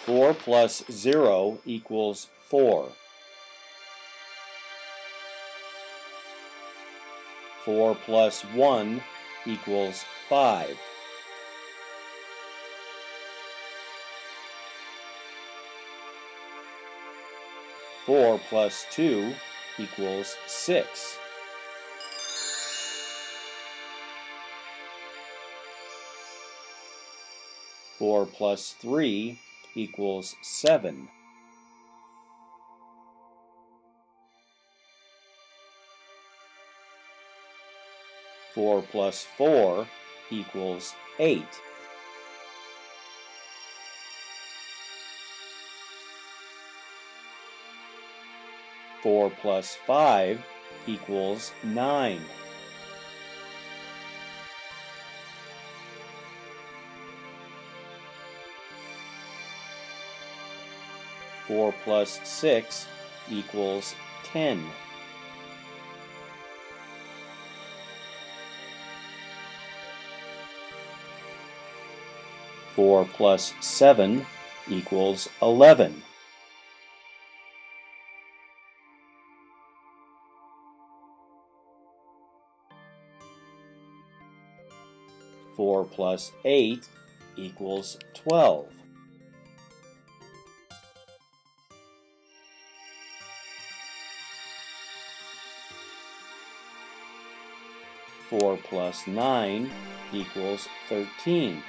4 plus 0 equals 4. 4 plus 1 equals 5. 4 plus 2 equals 6. 4 plus 3 equals 7. 4 plus 4 equals 8. 4 plus 5 equals 9. 4 plus 6 equals 10. 4 plus 7 equals 11. 4 plus 8 equals 12. 4 plus 9 equals 13.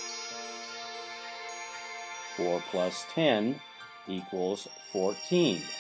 4 plus 10 equals 14.